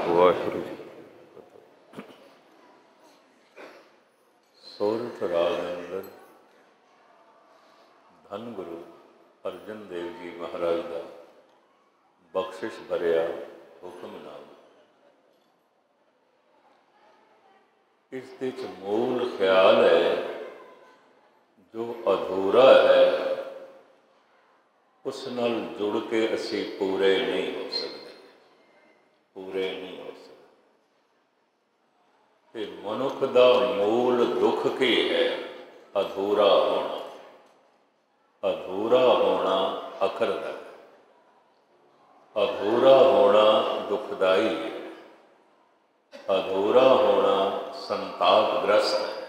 वाहिगुरू जी। सोरठ राग अंदर धन गुरु अर्जन देव जी महाराज का बख्शिश भरिया हुक्मनामा। इस विच मूल ख्याल है जो अधूरा है उस नाल जुड़ के असी पूरे नहीं हो सकते, पूरे नहीं हो सकते। ते मनुख का मूल दुख की है अधूरा होना। अधूरा होना अखरद है, अधूरा होना दुखदाई है, अधूरा होना संतापग्रस्त है,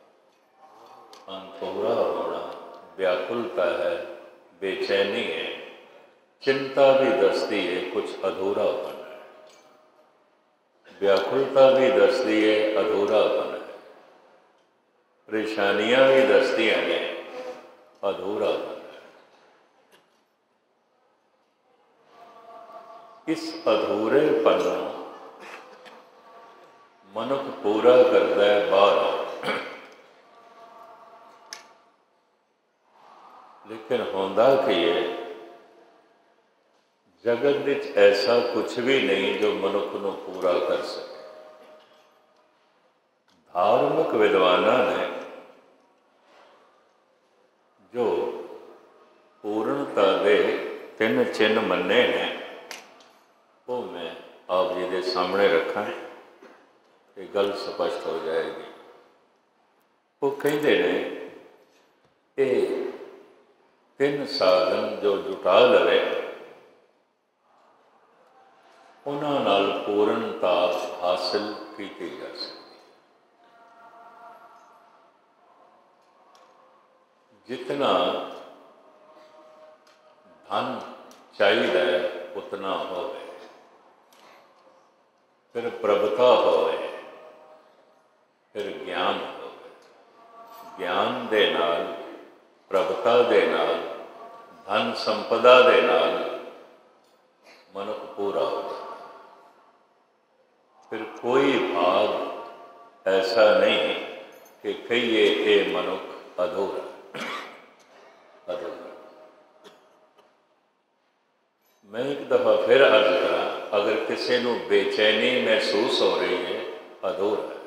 अधूरा होना व्याकुलता है, बेचैनी है, चिंता भी दसती है कुछ अधूरापन है, व्याकुलता भी दसती है अधूरापन है, परेशानियां भी दसदियां ने अधूरापन है। इस अधूरेपन मनुख पूरा करता है बाहर, लेकिन होंदा कि है जगत विच ऐसा कुछ भी नहीं जो मनुख को पूरा कर सके। धार्मिक विद्वाना ने जो पूर्णता के 3 चिन्ह मन्ने ने वो मैं आप जी के सामने रखा, ये गल स्पष्ट हो जाएगी। वो कहते हैं ये 3 साधन जो जुटा लवे उन्हां नाल पूर्णता हासिल की जा सकती। जितना धन चाहिए उतना होवे, फिर प्रभुता होवे, फिर ज्ञान होवे, ज्ञान दे नाल प्रभुता दे नाल धन संपदा दे नाल मनुख पूरा हो जाता। फिर कोई भाग ऐसा नहीं कि कहिए ये मनुख अधूरा अधूरा। मैं एक दफ़ा फिर अर्ज करा, अगर किसी को बेचैनी महसूस हो रही है अधूरा है,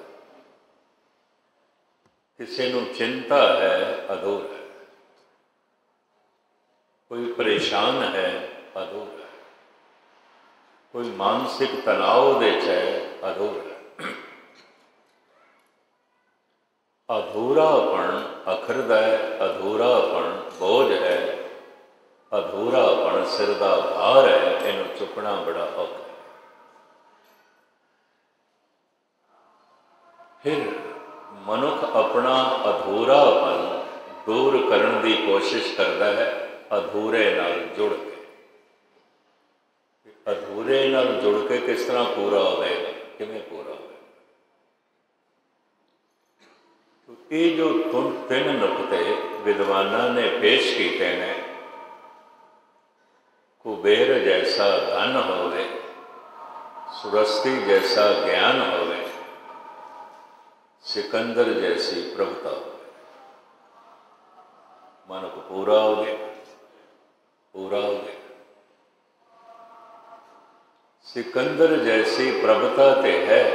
किसी को चिंता है अधूरा है, कोई परेशान है अधूरा है, कोई मानसिक तनाव दे है अधूरा है। अधूरापन अखरद है, अधूरापन बोझ है, अधूरापन सिर का भार है, इन्हें चुकना बड़ा औखा है। फिर मनुख अपना अधूरापन दूर करने की कोशिश करता है अधूरे नाल जुड़ के। अधूरे नाल जुड़ के किस तरह पूरा होगा, किमें पूरा होगा? तो ये जो 3 नुकते विद्वाना ने पेश किए हैं, कुबेर जैसा धन होवे, सुरस्ती जैसा ज्ञान होवे, सिकंदर जैसी प्रभुता होवे, मनुख पूरा हो गया, पूरा हो गया। सिकंदर जैसी प्रभुता ते है,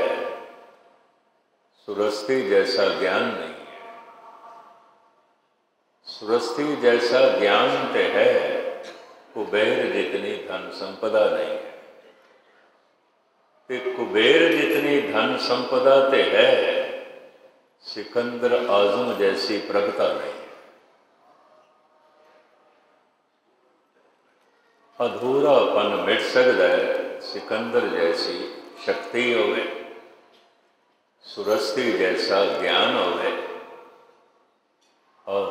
सुरस्ती जैसा ज्ञान नहीं है। सुरस्ती जैसा ज्ञान ते है, कुबेर जितनी धन संपदा नहीं है। ते कुबेर जितनी धन संपदा ते है, सिकंदर आजम जैसी प्रभुता नहीं है। अधूरापन मिट सकता है सिकंदर जैसी शक्ति होवे, सुरस्ती जैसा ज्ञान होवे और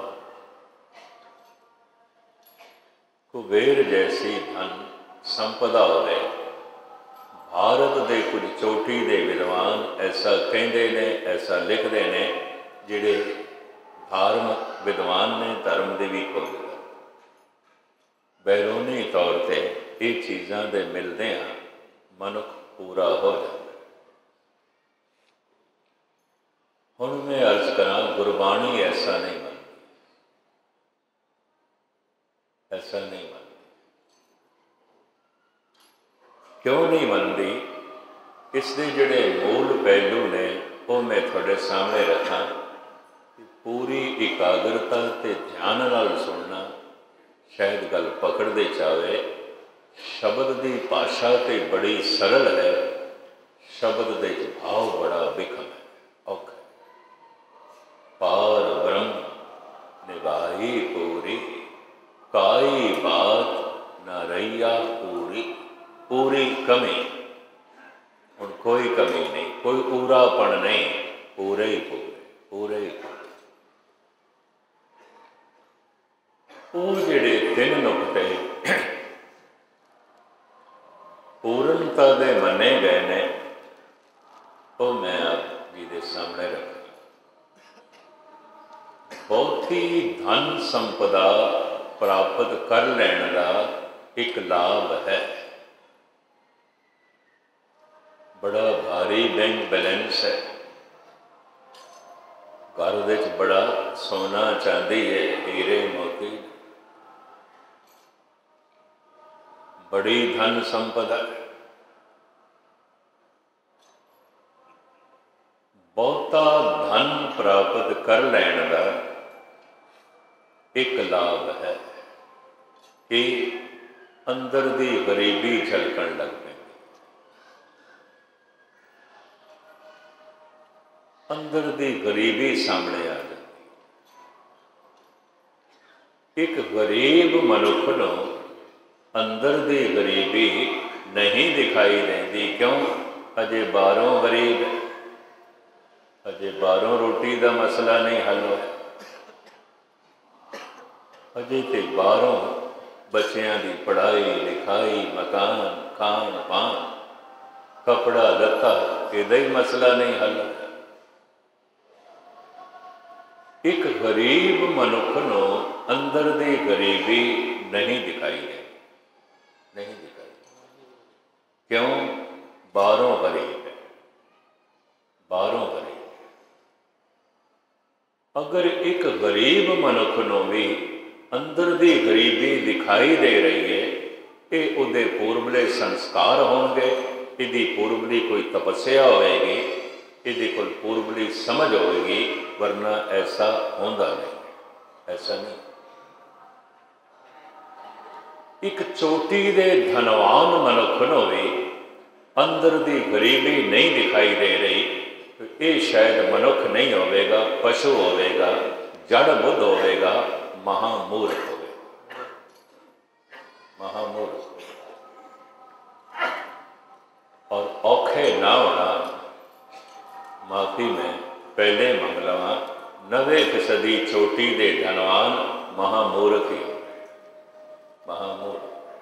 कुबेर जैसी धन संपदा होवे। भारत के कुछ चोटी के विद्वान ऐसा कहते ने, ऐसा लिखते हैं, जिहड़े धार्मिक विद्वान ने, धर्म की भी खोज बैरूनी तौर पर ये चीज़ां दे मिलदे मनुख पूरा हो जाता। हुण मैं अर्ज करा, गुरबाणी ऐसा नहीं मनती, ऐसा नहीं मनती। क्यों नहीं मनती? इसके जिहड़े मूल पहलू ने वो मैं थोड़े सामने रखा। पूरी एकाग्रता ते ध्यान नाल सुनना, शायद गल पकड़ते चाहे। शब्द की भाषा तो बड़ी सरल है, शब्द के भाव बड़ा विखम है, औखा। पार ब्रह्म निभाई पूरी, काई बात न रैया पूरी। पूरी कमी, हुण कोई कमी नहीं, कोई पूरापन नहीं, पूरे ही पूरे, पूरे ही पूरे। वो जिहड़े तीन नुकते पूर्णता दे मने गए ने, वो मैं आप जी के सामने रखा। बहुत ही धन संपदा प्राप्त कर लैण का एक लाभ है। बड़ा भारी बैंक बैलेंस है, घर विच बड़ा सोना चांदी है, हीरे मोती, बड़ी धन संपदा है। बहुता धन प्राप्त कर लैण का एक लाभ है कि अंदर दी गरीबी झलकण लग पैंदी, अंदर दी गरीबी सामने आ जाती। एक गरीब मनुख नूं अंदर दी गरीबी नहीं दिखाई देती। क्यों? अजे बाहरों गरीब है, अजे बाहरों रोटी का मसला नहीं हल होया, अजे तो बाहरों बच्चों की पढ़ाई लिखाई, मकान, खान पान, कपड़ा लत्ता, इहदा ही मसला नहीं हल होया। एक गरीब मनुख नूं अंदर दी गरीबी नहीं दिखाई दे, नहीं दिखाई। क्यों? बाहरों गरीब है, बाहरों गरीब। अगर एक गरीब मनुख नूं भी अंदर दी गरीबी दिखाई दे रही है, ये उहदे पूर्वले संस्कार होंगे, इहदी पूर्वली कोई तपस्या होएगी, इहदी कोई पूर्वली समझ होएगी, वरना ऐसा होंदा नहीं, ऐसा नहीं। एक चोटी दे धनवान मनुख नूं भी अंदर दी गरीबी नहीं दिखाई दे रही, तो ये शायद मनुख नहीं होवेगा, पशु होवेगा, जड़ बुद्ध होवेगा, महामूर्ख होवेगा, महामूर्ख। और औखे ना होना, माफी में पहले मंग लवा, 90% चोटी दे धनवान महामूर्ख ही, महामूर्ख।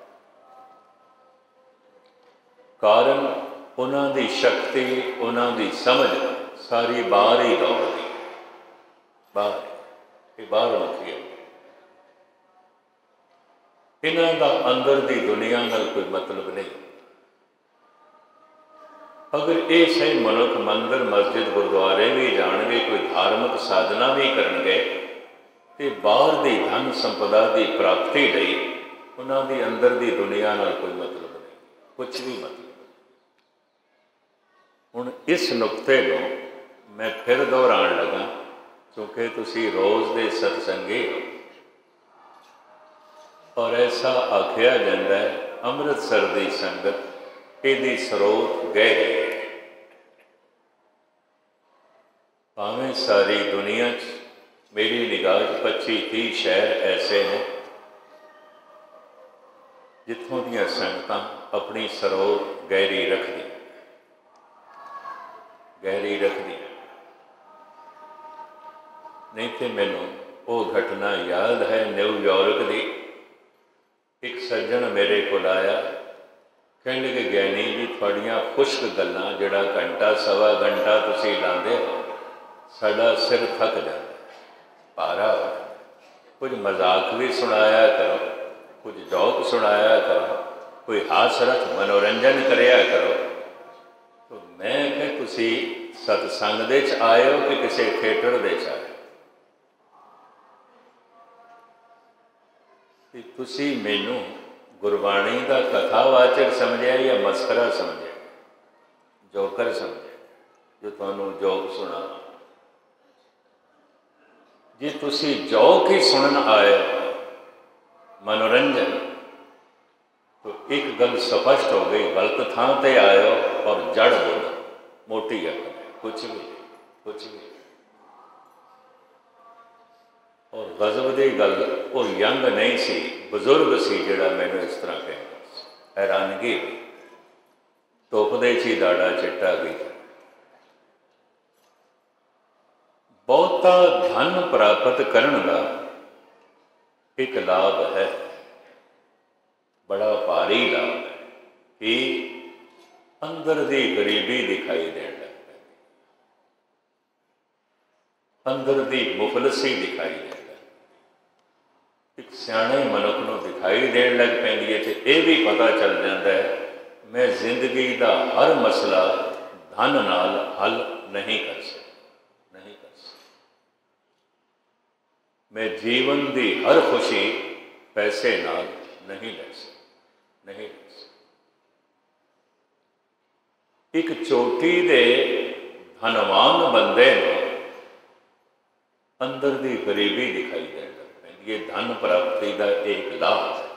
कारण उन्हां दी शक्ति, उन्हां दी समझ सारी बाहर ही दौड़ती, बाहर, ये बाहर मुखी है। इन्हां दा अंदर दी दुनिया नाल कोई मतलब नहीं। अगर ये सही मनुख मंदिर मस्जिद गुरुद्वारे भी जाणगे, कोई धार्मिक साधना भी करनगे, तो बाहर दी धन संपदा की प्राप्ति लई उन्हां दी अंदर दी दुनिया नाल कोई मतलब नहीं, कुछ भी मतलब। हुण इस नुकते नूं मैं फिर दोहराउण लगा, क्योंकि तुसीं रोज़ दे सत्संगी हो। और ऐसा आखिया जाता है, अमृतसर की संगत इहदी स्रोत गहरी है। भावें सारी दुनिया मेरी निगाह 25-30 शहर ऐसे हैं जिथों दीयां संगतां अपनी स्रोत गहरी रखदी, गहरी रखदी। नहीं तो मैनू वो घटना याद है न्यूयॉर्क की। एक सज्जन मेरे को आया, कहने लगे ज्ञानी जी थोड़ियां खुश्क गल्लां जिहड़ा घंटा सवा घंटा तुसीं लांदे हो, साडा सिर थक जाता, भारा हो जाता। कुछ मजाक भी सुनाया करो, कुछ जोक सुनाया करो, कोई हास रस मनोरंजन कराया करो, तुसी सतसंग दे च आए हो कि किसी थिएटर दे च आए कि तुसी मैनू गुरबाणी का कथावाचक समझिया या मस्करा समझिया, जोकर समझिया जो तुहानू जोक सुना। जे तुसी जोक ही सुनन आए मनोरंजन, तो एक गल स्पष्ट हो गई, गलत थां ते आए हो और जड़ बुद्ध मोटी अकल है, कुछ भी कुछ भी। और गजब की गल वो यंग नहीं सी, बजुर्ग सी जिहड़ा मैनू इस तरह कहता। हैरानगी हुई, धुप दे च ही दाड़ा चिट्टा गई। बहुता धन प्राप्त करने का एक लाभ है, बड़ा भारी लाभ है कि अंदर की गरीबी दिखाई देने लग पैंदी, अंदर की मुफलसी दिखाई देने लग, एक सियाणे मनुख को दिखाई देने लग पैंदी है। तो यह भी पता चल जाता है मैं जिंदगी का हर मसला धन नाल हल नहीं कर सकता, नहीं कर सकता। मैं जीवन की हर खुशी पैसे नाल नहीं ले सकता, नहीं ले सकता। एक चोटी दे धनवान बंदे ने अंदर की गरीबी दिखाई देने लग पैंदी। ये धन प्राप्ति का एक लाभ है।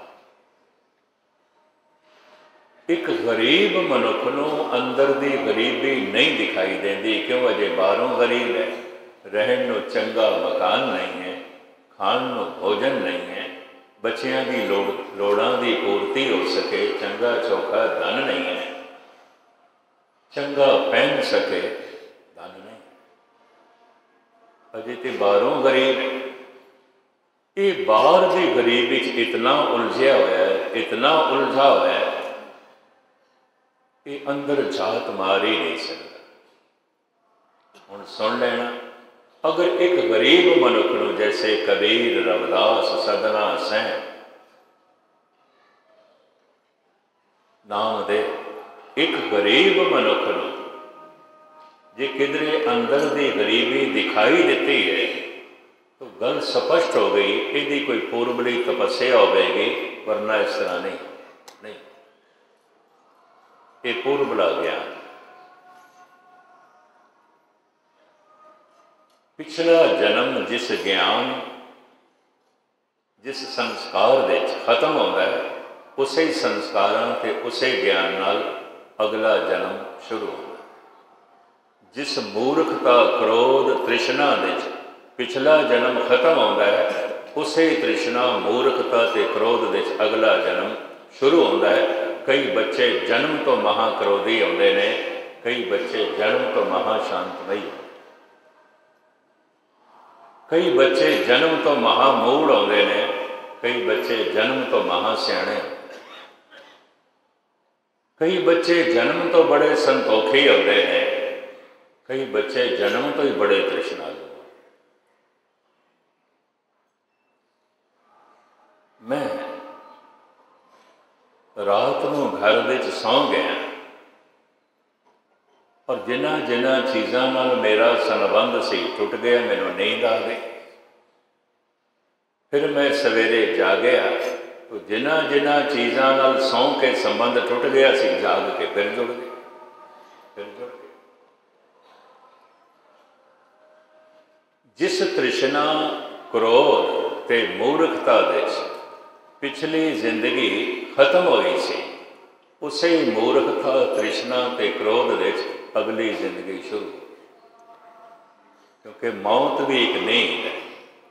एक गरीब मनुख को अंदर की गरीबी नहीं दिखाई देती, क्यों? अजे बाहरों गरीब है, रहन को चंगा मकान नहीं है, खाण को भोजन नहीं है, बच्चों की लोड़ां की पूर्ति हो सके, चंगा चौखा धन नहीं है, चंगा पहन सके धन नहीं। अजे तो बाहरों गरीब है। ये बाहर की गरीबी इतना उलझिया होया है, इतना उलझा होया है कि अंदर जात मार ही नहीं सकता। हुण सुन लेना, अगर एक गरीब मनुख को जैसे कबीर, रविदास, सदना, सैन नाम दे, एक गरीब मनुख को जे किधरे अंदर की गरीबी दिखाई देती है तो गल स्पष्ट हो गई, यदि कोई पूर्वली तपस्या होगी, वरना इस तरह नहीं नहीं। ये पूर्वला ज्ञान, पिछला जन्म जिस ज्ञान जिस संस्कार दे खत्म होता है, उसे ही संस्कारों के उसे ज्ञान नाल अगला जन्म शुरू होता है। जिस मूर्खता, क्रोध, तृष्णा दे पिछला जन्म खत्म होता है, उसे तृष्णा, मूर्खता ते क्रोध दे अगला जन्म शुरू होता है। कई बच्चे जन्म तो महाक्रोधी होंदे ने, कई बच्चे जन्म तो महाशांतमयी, कई बच्चे जन्म तो महामूढ़ होंदे ने, कई बच्चे जन्म तो महासियाणे, कई बच्चे जन्म तो बड़े संतोखी होंदे ने, कई बच्चे जन्म तो ही बड़े तृष्णालु। मैं रात को घर में सौ गया और जिन्हां जिन्हां चीज़ों नाल मेरा संबंध सी टुट गया, मैनूं नींद आ गई। फिर मैं सवेरे जागया तो जिन्हां जिन्हां चीज़ों नाल सौ के संबंध टुट गया सी, जाग के फिर जुड़ गए, फिर जुड़ गए। जिस तृष्णा, क्रोध ते मूर्खता दे पिछली जिंदगी खत्म हुई सी, उसे ही मूर्खता, तृष्णा ते क्रोध दे अगली जिंदगी शुरू। क्योंकि मौत भी एक नींद है।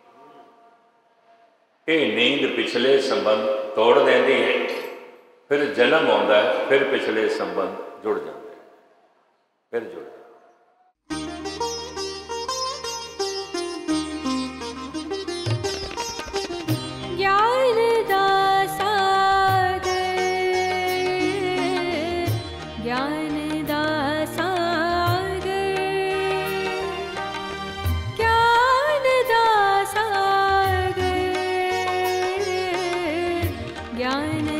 ये नींद पिछले संबंध तोड़ देती है, फिर जन्म आता है, फिर पिछले संबंध जुड़ जाते हैं, फिर जुड़ जाते हैं। ज्ञान